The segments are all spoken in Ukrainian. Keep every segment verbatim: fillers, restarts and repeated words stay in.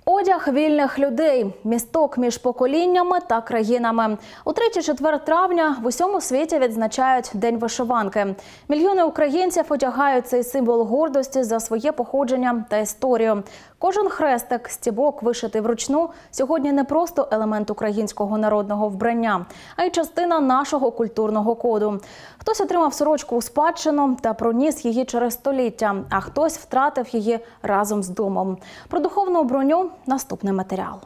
Одяг вільних людей – місток між поколіннями та країнами. У третій-четвер травня в усьому світі відзначають День вишиванки. Мільйони українців одягають цей символ гордості за своє походження та історію. Кожен хрестик, стібок, вишитий вручну, сьогодні не просто елемент українського народного вбрання, а й частина нашого культурного коду. Хтось отримав сорочку у спадщину та проніс її через століття, а хтось втратив її разом з домом. Про духовну броню – наступний матеріал.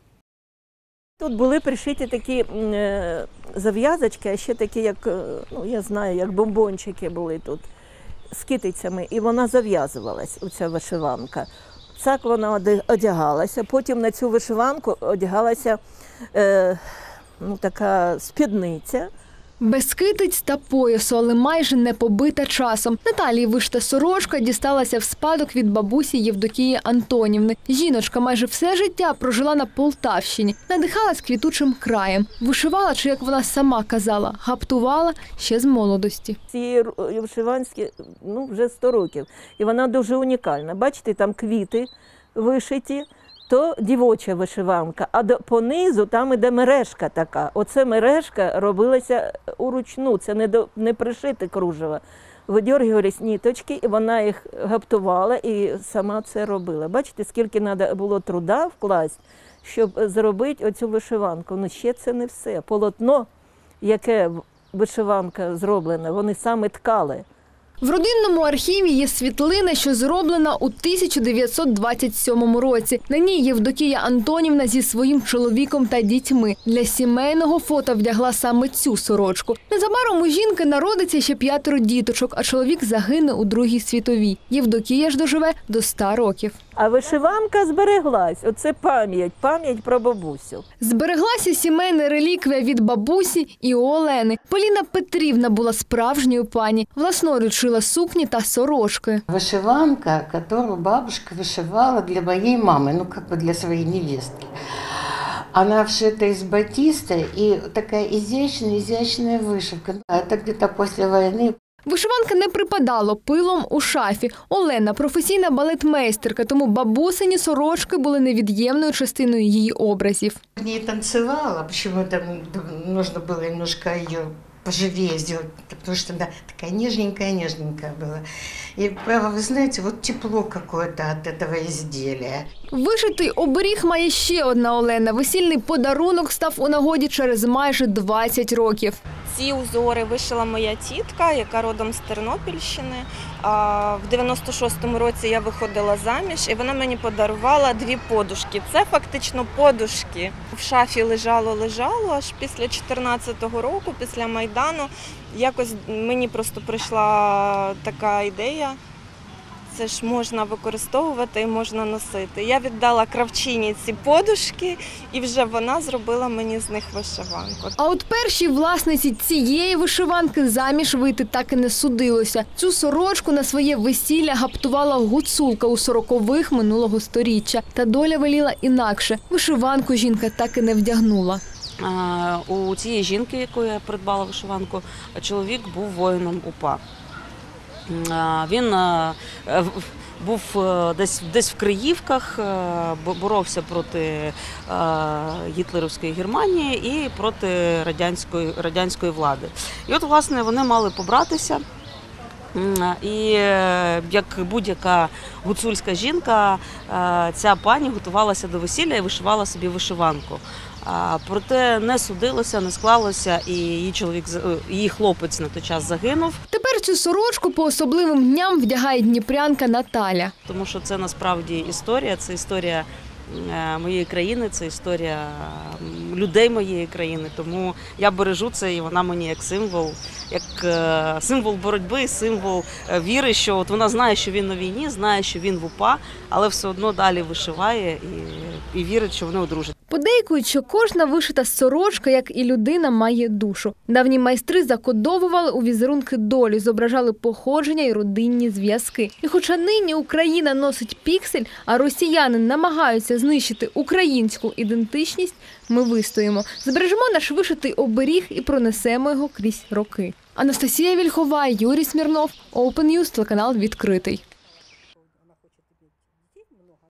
Тут були пришиті такі е, зав'язочки, а ще такі, як, ну, я знаю, як бомбончики були тут з китицями, і вона зав'язувалась, оця вишиванка. Так вона одягалася, потім на цю вишиванку одягалася е, ну, така спідниця. Без китиць та поясу, але майже не побита часом. Наталії вишита сорочка дісталася в спадок від бабусі Євдокії Антонівни. Жіночка майже все життя прожила на Полтавщині, надихалась квітучим краєм. Вишивала, чи, як вона сама казала, гаптувала ще з молодості. Цієї вишиванці ну, вже сто років, і вона дуже унікальна. Бачите, там квіти вишиті. То дівоча вишиванка, а понизу там іде мережка така. Оце мережка робилася уручну, це не, до, не пришити кружево. Видьоргувались ниточки, і вона їх гаптувала і сама це робила. Бачите, скільки треба було труда вкласти, щоб зробити оцю вишиванку. Ну ще це не все. Полотно, яке вишиванка зроблена, вони саме ткали. В родинному архіві є світлина, що зроблена у тисяча дев'ятсот двадцять сьомому році. На ній Євдокія Антонівна зі своїм чоловіком та дітьми. Для сімейного фото вдягла саме цю сорочку. Незабаром у жінки народиться ще п'ятеро діточок, а чоловік загине у Другій світовій. Євдокія ж доживе до ста років. А вишиванка збереглась. Оце пам'ять, пам'ять про бабусю. Збереглася сімейна реліквія від бабусі і у Олени. Поліна Петрівна була справжньою пані. Власноруч шила сукні та сорочки. Вышиванка, которую бабушка вышивала для моей мамы, ну как бы для своей невестки. Она вшита из батиста и такая изящная-изящная вышивка. Это где-то после войны. Вишиванка не припадало пилом у шафі. Олена – професійна балетмейстерка, тому бабусині сорочки були невід'ємною частиною її образів. В ней танцевала, почему-то нужно было немножко ее поживее сделать, потому что она такая нежненькая-нежненькая была. И, право, вы знаете, вот тепло какое-то от этого изделия. Вишитий оберіг має ще одна Олена. Весільний подарунок став у нагоді через майже двадцять років. Ці узори вишила моя тітка, яка родом з Тернопільщини. В дев'яносто шостому році я виходила заміж, і вона мені подарувала дві подушки. Це фактично подушки. В шафі лежало-лежало, аж після чотирнадцятого року, після Майдану, якось мені просто прийшла така ідея. Це ж можна використовувати і можна носити. Я віддала кравчині ці подушки, і вже вона зробила мені з них вишиванку. А от першій власниці цієї вишиванки заміж вийти так і не судилося. Цю сорочку на своє весілля гаптувала гуцулка у сорокових минулого сторіччя. Та доля веліла інакше. Вишиванку жінка так і не вдягнула. У цієї жінки, якою я придбала вишиванку, чоловік був воїном УПА. Він був десь, десь в Криївках, боровся проти гітлерівської Германії і проти радянської, радянської влади. І от, власне, вони мали побратися. І як будь-яка гуцульська жінка, ця пані готувалася до весілля і вишивала собі вишиванку. Проте не судилося, не склалося, і її чоловік, її хлопець на той час загинув. Тепер цю сорочку по особливим дням вдягає дніпрянка Наталя. Тому що це насправді історія, це історія моєї країни, це історія людей моєї країни. Тому я бережу це, і вона мені як символ, як символ боротьби, символ віри, що от вона знає, що він на війні, знає, що він в УПА, але все одно далі вишиває і, і вірить, що вони одружать. Подейкують, що кожна вишита сорочка, як і людина, має душу. Давні майстри закодовували у візерунки долю, зображали походження і родинні зв'язки. І хоча нині Україна носить піксель, а росіяни намагаються знищити українську ідентичність, ми вистоїмо. Збережемо наш вишитий оберіг і пронесемо його крізь роки. Анастасія Вільхова, Юрій Смірнов, Open News, телеканал «Відкритий».